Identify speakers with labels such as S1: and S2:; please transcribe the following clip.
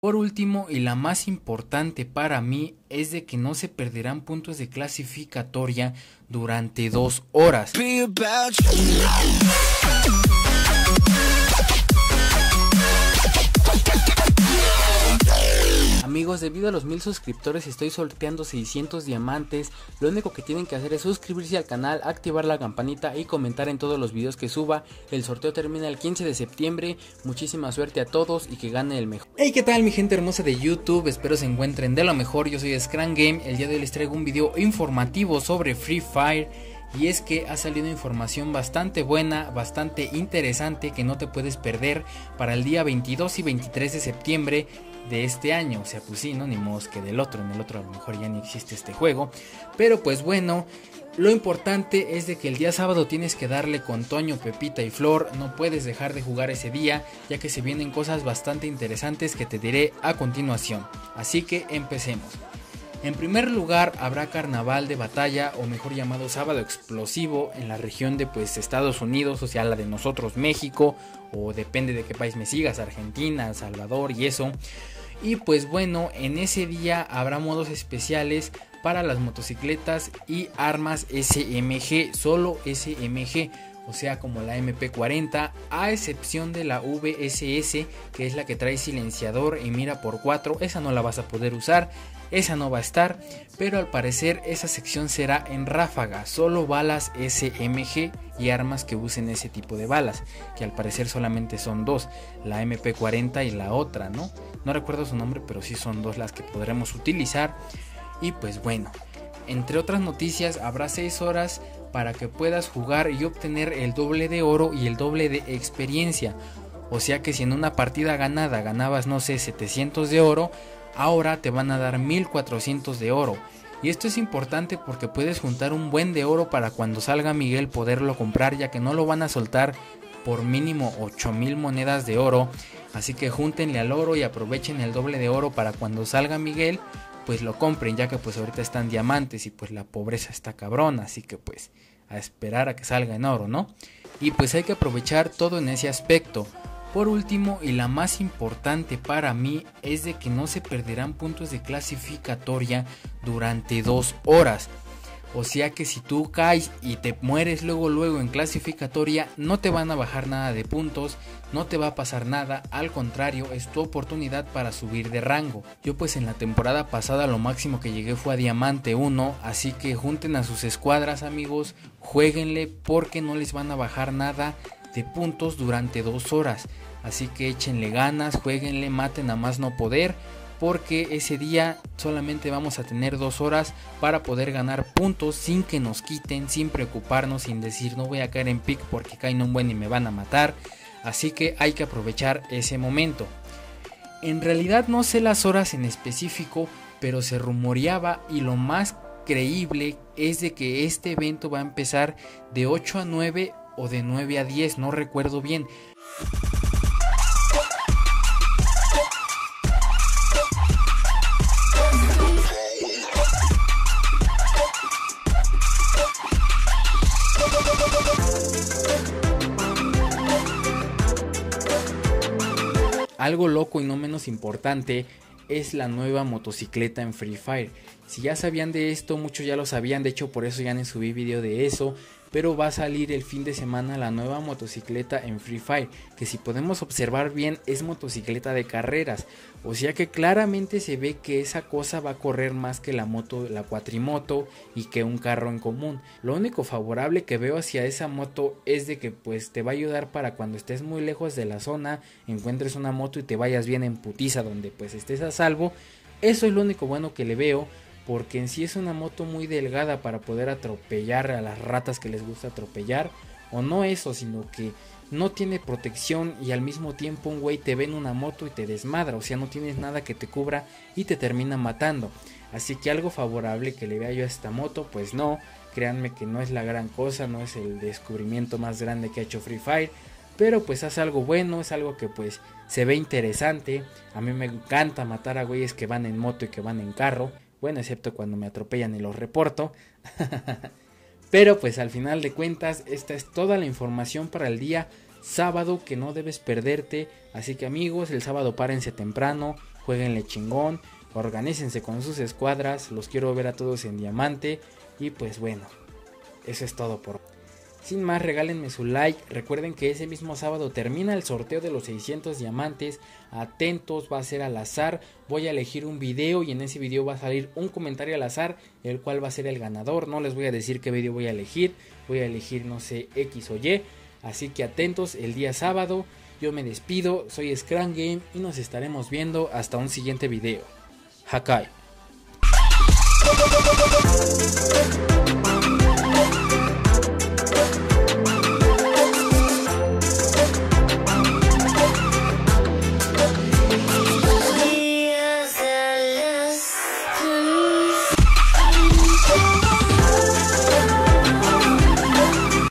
S1: Por último, y la más importante para mí, es de que no se perderán puntos de clasificatoria durante 2 horas. Amigos, debido a los 1000 suscriptores estoy sorteando 600 diamantes. Lo único que tienen que hacer es suscribirse al canal, activar la campanita y comentar en todos los videos que suba. El sorteo termina el 15 de septiembre. Muchísima suerte a todos y que gane el mejor. Hey, ¿qué tal mi gente hermosa de YouTube? Espero se encuentren de lo mejor. Yo soy Scran Game. El día de hoy les traigo un video informativo sobre Free Fire. Y es que ha salido información bastante buena, bastante interesante que no te puedes perder para el día 22 y 23 de septiembre de este año. O sea, pues sí, no, ni modo que del otro, en el otro a lo mejor ya ni existe este juego. Pero pues bueno, lo importante es de que el día sábado tienes que darle con Toño, Pepita y Flor. No puedes dejar de jugar ese día, ya que se vienen cosas bastante interesantes que te diré a continuación. Así que empecemos. En primer lugar, habrá carnaval de batalla, o mejor llamado sábado explosivo, en la región de Estados Unidos, o sea la de nosotros, México, o depende de qué país me sigas, Argentina, El Salvador y eso. Y pues bueno, en ese día habrá modos especiales para las motocicletas y armas SMG, solo SMG. O sea, como la MP40, a excepción de la VSS, que es la que trae silenciador y mira por 4, esa no la vas a poder usar, esa no va a estar, pero al parecer esa sección será en ráfaga, solo balas SMG y armas que usen ese tipo de balas, que al parecer solamente son dos, la MP40 y la otra, ¿no? No recuerdo su nombre, pero sí son dos las que podremos utilizar. Y pues bueno, entre otras noticias, habrá 6 horas para que puedas jugar y obtener el doble de oro y el doble de experiencia. O sea que si en una partida ganada ganabas, no sé, 700 de oro, ahora te van a dar 1400 de oro. Y esto es importante porque puedes juntar un buen de oro para cuando salga Miguel poderlo comprar, ya que no lo van a soltar por mínimo 8000 monedas de oro. Así que júntenle al oro y aprovechen el doble de oro para cuando salga Miguel, pues lo compren, ya que pues ahorita están diamantes y pues la pobreza está cabrona, así que pues a esperar a que salga en oro, ¿no? Y pues hay que aprovechar todo en ese aspecto. Por último, y la más importante para mí, es de que no se perderán puntos de clasificatoria durante 2 horas. O sea que si tú caes y te mueres luego en clasificatoria, no te van a bajar nada de puntos, no te va a pasar nada, al contrario, es tu oportunidad para subir de rango. Yo pues en la temporada pasada lo máximo que llegué fue a Diamante 1, así que junten a sus escuadras amigos, jueguenle porque no les van a bajar nada de puntos durante 2 horas. Así que échenle ganas, jueguenle, maten a más no poder, porque ese día solamente vamos a tener 2 horas para poder ganar puntos sin que nos quiten, sin preocuparnos, sin decir no voy a caer en pick porque caen un buen y me van a matar. Así que hay que aprovechar ese momento. En realidad no sé las horas en específico, pero se rumoreaba y lo más creíble es de que este evento va a empezar de 8 a 9 o de 9 a 10, no recuerdo bien. Algo loco y no menos importante es la nueva motocicleta en Free Fire. Si ya sabían de esto, muchos ya lo sabían, de hecho por eso ya no subí video de eso, pero va a salir el fin de semana la nueva motocicleta en Free Fire, que si podemos observar bien es motocicleta de carreras, o sea que claramente se ve que esa cosa va a correr más que la moto, la cuatrimoto y que un carro en común. Lo único favorable que veo hacia esa moto es de que pues te va a ayudar para cuando estés muy lejos de la zona, encuentres una moto y te vayas bien en putiza donde pues estés a salvo. Eso es lo único bueno que le veo, porque en sí es una moto muy delgada para poder atropellar a las ratas que les gusta atropellar, o no eso, sino que no tiene protección y al mismo tiempo un güey te ve en una moto y te desmadra, o sea no tienes nada que te cubra y te termina matando. Así que algo favorable que le vea yo a esta moto, pues no, créanme que no es la gran cosa, no es el descubrimiento más grande que ha hecho Free Fire, pero pues hace algo bueno, es algo que pues se ve interesante. A mí me encanta matar a güeyes que van en moto y que van en carro, bueno, excepto cuando me atropellan y los reporto. Pero pues al final de cuentas esta es toda la información para el día sábado que no debes perderte. Así que amigos, el sábado párense temprano, jueguenle chingón, organícense con sus escuadras, los quiero ver a todos en diamante. Y pues bueno, eso es todo por hoy. Sin más, regálenme su like, recuerden que ese mismo sábado termina el sorteo de los 600 diamantes, atentos, va a ser al azar, voy a elegir un video y en ese video va a salir un comentario al azar, el cual va a ser el ganador, no les voy a decir qué video voy a elegir no sé, X o Y, así que atentos el día sábado, yo me despido, soy Scrum Game y nos estaremos viendo hasta un siguiente video. Hakai.